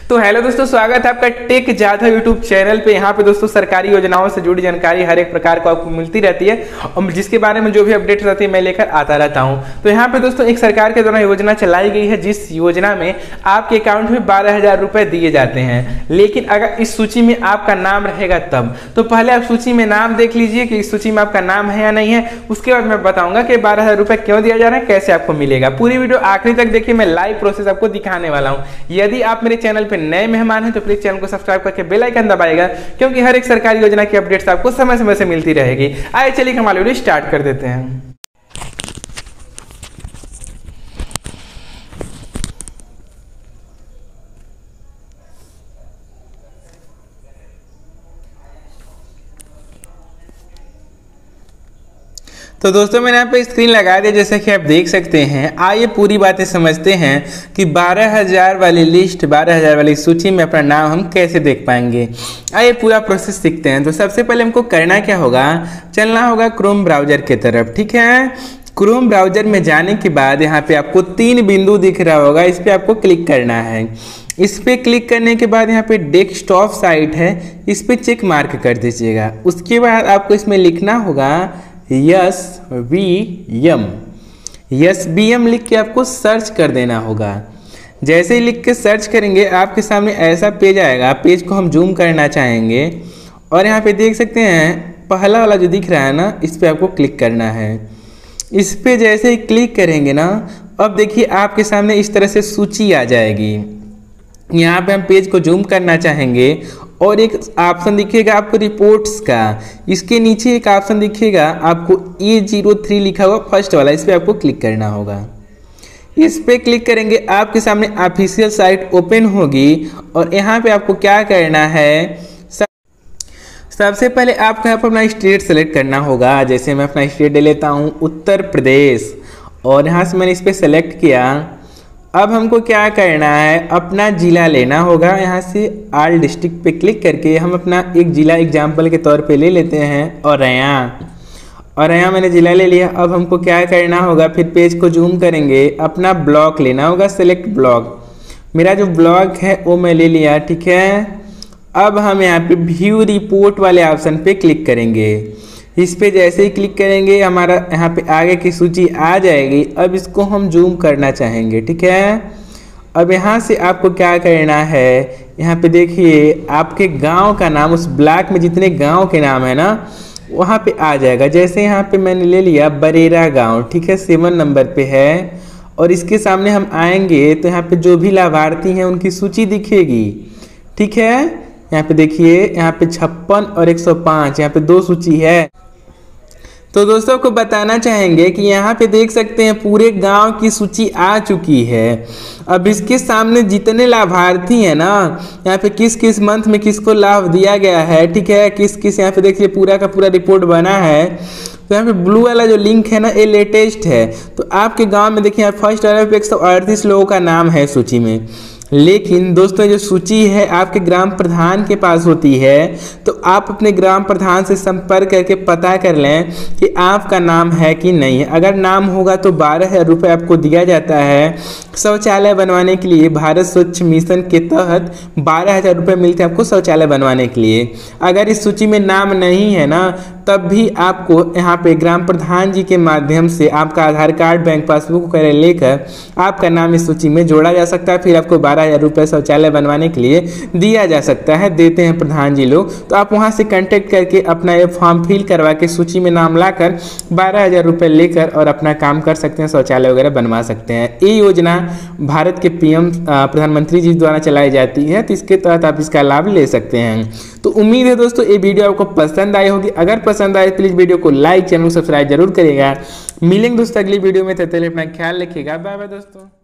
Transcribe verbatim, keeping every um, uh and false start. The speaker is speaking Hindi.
तो हेलो दोस्तों, स्वागत है आपका टेक जादव यूट्यूब चैनल पे। यहाँ पे दोस्तों सरकारी योजनाओं से जुड़ी जानकारी हर एक प्रकार को आपको मिलती रहती है और जिसके बारे में जो भी अपडेट रहती है मैं लेकर आता रहता हूँ। तो यहाँ पे दोस्तों एक सरकार के द्वारा योजना चलाई गई है, जिस योजना में आपके अकाउंट में बारह हजार रुपए दिए जाते हैं। लेकिन अगर इस सूची में आपका नाम रहेगा तब, तो पहले आप सूची में नाम देख लीजिए कि इस सूची में आपका नाम है या नहीं है। उसके बाद मैं बताऊंगा कि बारह हजार रुपए क्यों दिया जा रहा है, कैसे आपको मिलेगा। पूरी वीडियो आखिरी तक देखिए, मैं लाइव प्रोसेस आपको दिखाने वाला हूँ। यदि आप मेरे चैनल पे नए मेहमान हैं तो प्लीज चैनल को सब्सक्राइब करके बेल आइकन दबाएगा, क्योंकि हर एक सरकारी योजना की अपडेट्स आपको समय समय से मिलती रहेगी। आइए चलिए हमारी वीडियो स्टार्ट कर देते हैं। तो दोस्तों मैंने यहाँ पे स्क्रीन लगा दिया, जैसे कि आप देख सकते हैं। आइए पूरी बातें समझते हैं कि बारह हजार वाली लिस्ट, बारह हजार वाली सूची में अपना नाम हम कैसे देख पाएंगे। आइए पूरा प्रोसेस सीखते हैं। तो सबसे पहले हमको करना क्या होगा, चलना होगा क्रोम ब्राउजर की तरफ। ठीक है, क्रोम ब्राउजर में जाने के बाद यहाँ पे आपको तीन बिंदु दिख रहा होगा, इस पर आपको क्लिक करना है। इस पर क्लिक करने के बाद यहाँ पे डेस्कटॉप साइट है, इस पर चेक मार्क कर दीजिएगा। उसके बाद आपको इसमें लिखना होगा S V M, S B M लिख के आपको सर्च कर देना होगा। जैसे ही लिख के सर्च करेंगे आपके सामने ऐसा पेज आएगा। पेज को हम जूम करना चाहेंगे और यहाँ पे देख सकते हैं पहला वाला जो दिख रहा है ना, इस पे आपको क्लिक करना है। इस पे जैसे ही क्लिक करेंगे ना, अब देखिए आपके सामने इस तरह से सूची आ जाएगी। यहाँ पे हम पेज को जूम करना चाहेंगे और एक ऑप्शन दिखेगा आपको रिपोर्ट्स का। इसके नीचे एक ऑप्शन दिखेगा आपको ए जीरो थ्री लिखा हुआ फर्स्ट वाला, इस पर आपको क्लिक करना होगा। इस पे क्लिक करेंगे आपके सामने ऑफिशियल साइट ओपन होगी और यहाँ पे आपको क्या करना है, सबसे पहले आपको यहाँ पर अपना स्टेट सेलेक्ट करना होगा। जैसे मैं अपना स्टेट ले लेता हूँ उत्तर प्रदेश, और यहाँ से मैंने इस पर सेलेक्ट किया। अब हमको क्या करना है, अपना ज़िला लेना होगा। यहाँ से आल डिस्ट्रिक्ट पे क्लिक करके हम अपना एक ज़िला एग्जाम्पल के तौर पे ले लेते हैं, औरैया। औरैया मैंने ज़िला ले लिया। अब हमको क्या करना होगा, फिर पेज को जूम करेंगे, अपना ब्लॉक लेना होगा, सेलेक्ट ब्लॉक। मेरा जो ब्लॉक है वो मैं ले लिया। ठीक है, अब हम यहाँ पे व्यू रिपोर्ट वाले ऑप्शन पे क्लिक करेंगे। इस पे जैसे ही क्लिक करेंगे हमारा यहाँ पे आगे की सूची आ जाएगी। अब इसको हम जूम करना चाहेंगे। ठीक है, अब यहाँ से आपको क्या करना है, यहाँ पे देखिए आपके गांव का नाम, उस ब्लॉक में जितने गांव के नाम है ना वहाँ पे आ जाएगा। जैसे यहाँ पे मैंने ले लिया बरेरा गांव, ठीक है, सेवन नंबर पे है। और इसके सामने हम आएंगे तो यहाँ पे जो भी लाभार्थी हैं उनकी सूची दिखेगी। ठीक है, यहाँ पे देखिए यहाँ पे छप्पन और एक सौ पाँच, यहाँ पे दो सूची है। तो दोस्तों को बताना चाहेंगे कि यहाँ पे देख सकते हैं पूरे गांव की सूची आ चुकी है। अब इसके सामने जितने लाभार्थी हैं ना, यहाँ पे किस किस मंथ में किसको लाभ दिया गया है, ठीक है, किस किस, यहाँ पे देखिए पूरा का पूरा रिपोर्ट बना है। तो यहाँ पे ब्लू वाला जो लिंक है ना, ये लेटेस्ट है। तो आपके गाँव में देखिए फर्स्ट वाले पे एक सौ अड़तीस लोगों का नाम है सूची में। लेकिन दोस्तों जो सूची है आपके ग्राम प्रधान के पास होती है, तो आप अपने ग्राम प्रधान से संपर्क करके पता कर लें कि आपका नाम है कि नहीं है। अगर नाम होगा तो बारह हजार रुपये आपको दिया जाता है। शौचालय बनवाने के लिए भारत स्वच्छ मिशन के तहत बारह हजार रुपये मिलते हैं आपको शौचालय बनवाने के लिए। अगर इस सूची में नाम नहीं है ना, तब भी आपको यहाँ पे ग्राम प्रधान जी के माध्यम से आपका आधार कार्ड, बैंक पासबुक वगैरह लेकर आपका नाम इस सूची में जोड़ा जा सकता है। फिर आपको बारह हजार रुपये शौचालय बनवाने के लिए दिया जा सकता है, देते हैं प्रधान जी लोग। तो आप वहाँ से कांटेक्ट करके अपना ये फॉर्म फिल करवा के सूची में नाम लाकर बारह हजार रुपये लेकर और अपना काम कर सकते हैं, शौचालय वगैरह बनवा सकते हैं। ये योजना भारत के पीएम प्रधानमंत्री जी द्वारा चलाई जाती है, तो इसके तहत आप इसका लाभ ले सकते हैं। तो उम्मीद है दोस्तों ये वीडियो आपको पसंद आई होगी। अगर पसंद आए प्लीज़ वीडियो को लाइक, चैनल को सब्सक्राइब जरूर करिएगा। मिलेंगे दोस्तों अगली वीडियो में, तब तक अपना ख्याल रखिएगा। बाय बाय दोस्तों।